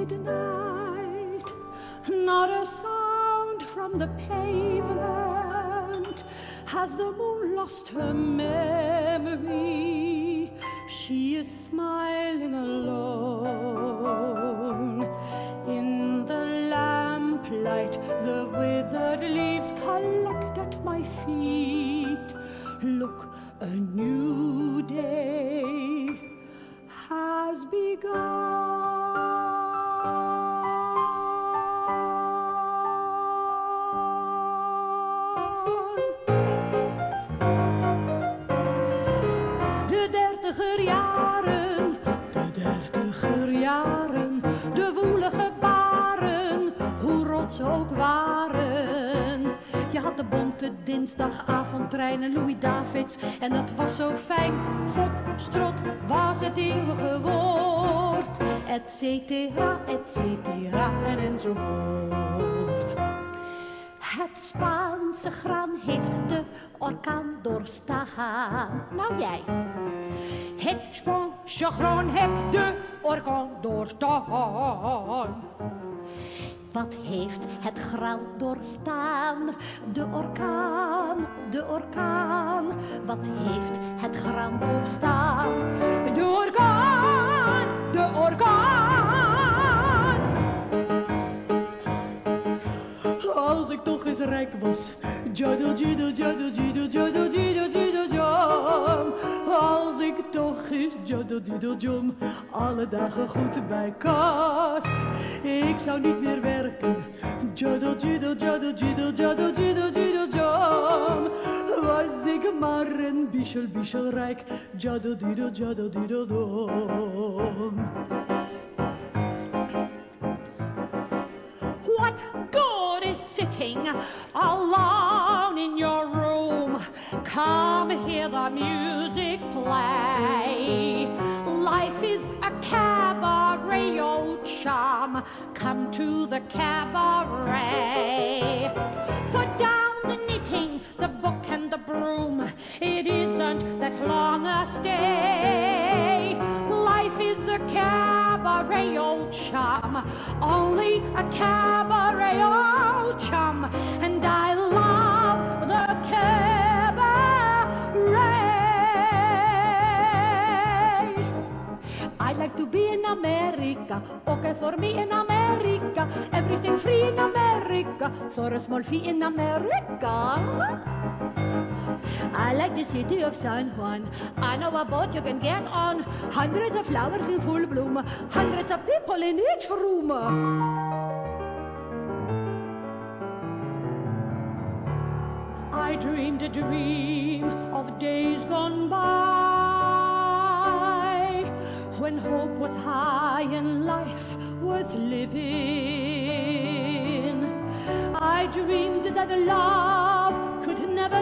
midnight, not a sound from the pavement. Has the moon lost her memory? She is smiling alone. In the lamplight, the withered leaves collect at my feet. Look, a new day has begun. De dertiger jaren, de woelige baren, hoe rot ze ook waren. Je had de bonte dinsdagavondtrein en Louis Davids en dat was zo fijn. Foxtrot was het eeuwige woord, et cetera, en enzovoort. Het Spaanse graan heeft de orkaan doorstaan. Nou jij. Het Spaanse graan heeft de orkaan doorstaan. Wat heeft het graan doorstaan? De orkaan. Wat heeft het graan doorstaan? De orkaan. Als ik toch eens rijk was, als ik toch eens alle dagen goed bij kas. Ik zou niet meer werken, was ik maar een bischel rijk. What good is sitting alone in your room? Come hear the music play. Life is a cabaret, old chum. Come to the cabaret. Put down the knitting, the book and the broom. It isn't that long a stay. Life is a cabaret, old chum. Only a cabaret, old chum. And I love the cabaret. I like to be in America. Okay, for me in America. Everything free in America. For a small fee in America. I like the city of San Juan. I know a boat you can get on. Hundreds of flowers in full bloom. Hundreds of people in each room. I dreamed a dream of days gone by, when hope was high and life worth living. I dreamed that love could never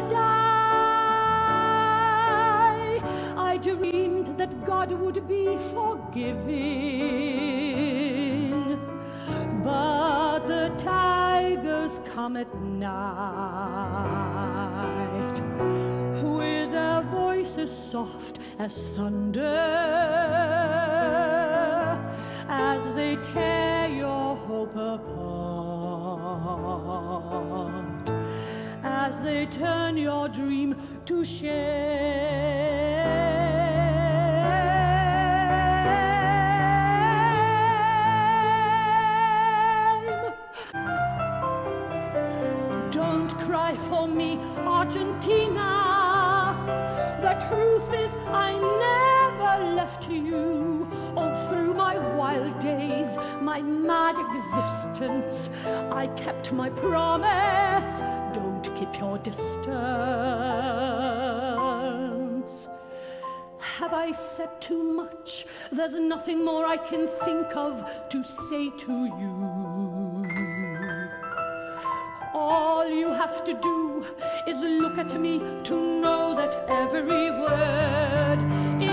die. I dreamed that God would be forgiving. But the tigers come at night with their voices soft as thunder, as they tear your hope apart, as they turn your dream to shame. Don't cry for me, Argentina. The truth is I never left you. All through my wild days, my mad existence, I kept my promise. Don't keep your distance. Have I said too much? There's nothing more I can think of to say to you. All you have to do is look at me to know that every word is